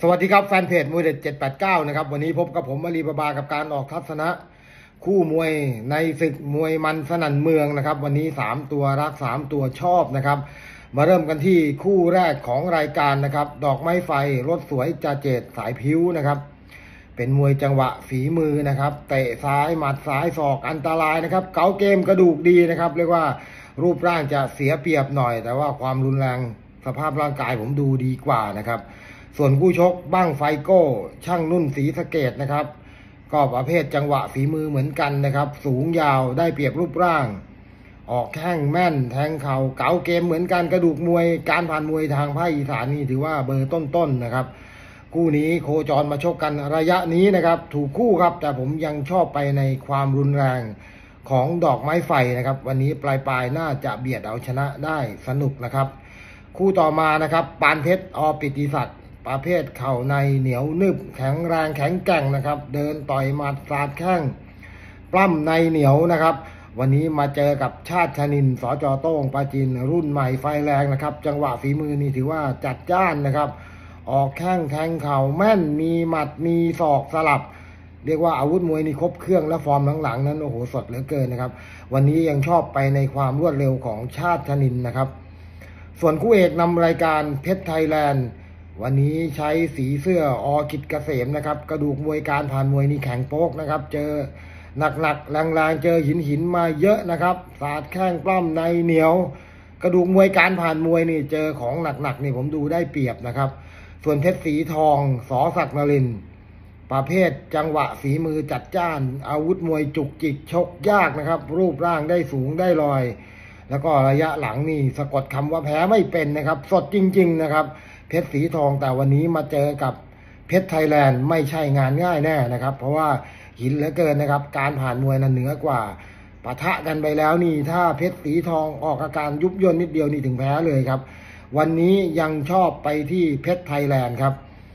วัสดีครับแฟนเพจมวยเด็ด789นะครับวันนี้พบกับผมอลีบาบากับการออกทัศนะคู่มวยในศึกมวยมันสนั่นเมืองนะครับวันนี้3ตัวรัก3ตัวชอบนะครับมาเริ่มกันที่คู่แรกของรายการนะครับดอกไม้ไฟรถสวยจ่าเจตสายพิ้วนะครับเป็นมวยจังหวะฝีมือนะครับเตะซ้ายหมัดซ้ายศอกอันตรายนะครับเก๋าเกมกระดูกดีนะครับเรียกว่ารูปร่างจะเสียเปรียบหน่อยแต่ว่าความรุนแรงสภาพร่างกายผมดูดีกว่านะครับส่วนคู่ชกบั้งไฟโก้ช่างนุ่นศรีสะเกดนะครับก็ประเภทจังหวะฝีมือเหมือนกันนะครับสูงยาวได้เปรียบรูปร่างออกแข้งแม่นแทงเข่าเก๋าเกมเหมือนกันกระดูกมวยการผ่านมวยทางภาคอีสานนี่ถือว่าเบอร์ต้นๆนะครับคู่นี้โคจรมาชกกันระยะนี้นะครับถูกคู่ครับแต่ผมยังชอบไปในความรุนแรงของดอกไม้ไฟนะครับวันนี้ปลายน่าจะเบียดเอาชนะได้สนุกนะครับคู่ต่อมานะครับปานเพชรอ.ปิติศักดิ์ประเภทเข่าในเหนียวนึบแข็งแรงแข็งแกร่งนะครับเดินต่อยหมัดสาดแข้งปล้ำในเหนียวนะครับวันนี้มาเจอกับชาติชนินสจ.โต้งปราจีนรุ่นใหม่ไฟแรงนะครับจังหวะฝีมือนี่ถือว่าจัดจ้านนะครับออกแข้งแทงเข่าแม่นมีหมัดมีศอกสลับเรียกว่าอาวุธมวยนี่ครบเครื่องและฟอร์มหลังๆนั้นโอ้โหสดเหลือเกินนะครับวันนี้ยังชอบไปในความรวดเร็วของชาติชนินนะครับส่วนคู่เอกนำรายการเพชรไทยแลนด์วันนี้ใช้สีเสื้ออ.กิจเกษมนะครับกระดูกมวยการผ่านมวยนี่แข็งโป๊กนะครับเจอหนักๆแรงๆเจอหินมาเยอะนะครับสาดแข้งปล้ำในเหนียวกระดูกมวยการผ่านมวยนี่เจอของหนักๆนี่ผมดูได้เปรียบนะครับส่วนเพชรสีทองส.ศักดิ์นรินทร์ประเภทจังหวะฝีมือจัดจ้านอาวุธมวยจุกจิกชกยากนะครับรูปร่างได้สูงได้ลอยแล้วก็ระยะหลังนี่สะกดคำว่าแพ้ไม่เป็นนะครับสดจริงๆนะครับเพชรสีทองแต่วันนี้มาเจอกับเพชรไทยแลนด์ไม่ใช่งานง่ายแน่นะครับเพราะว่าหินเหลือเกินนะครับการผ่านมวยนั้นเหนือกว่าปะทะกันไปแล้วนี่ถ้าเพชรสีทองออกอาการยุบย่นนิดเดียวนี่ถึงแพ้เลยครับวันนี้ยังชอบไปที่เพชรไทยแลนด์ครับ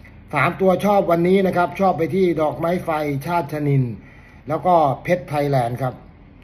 3ตัวชอบวันนี้นะครับชอบไปที่ดอกไม้ไฟชาติชนินแล้วก็เพชรไทยแลนด์ครับ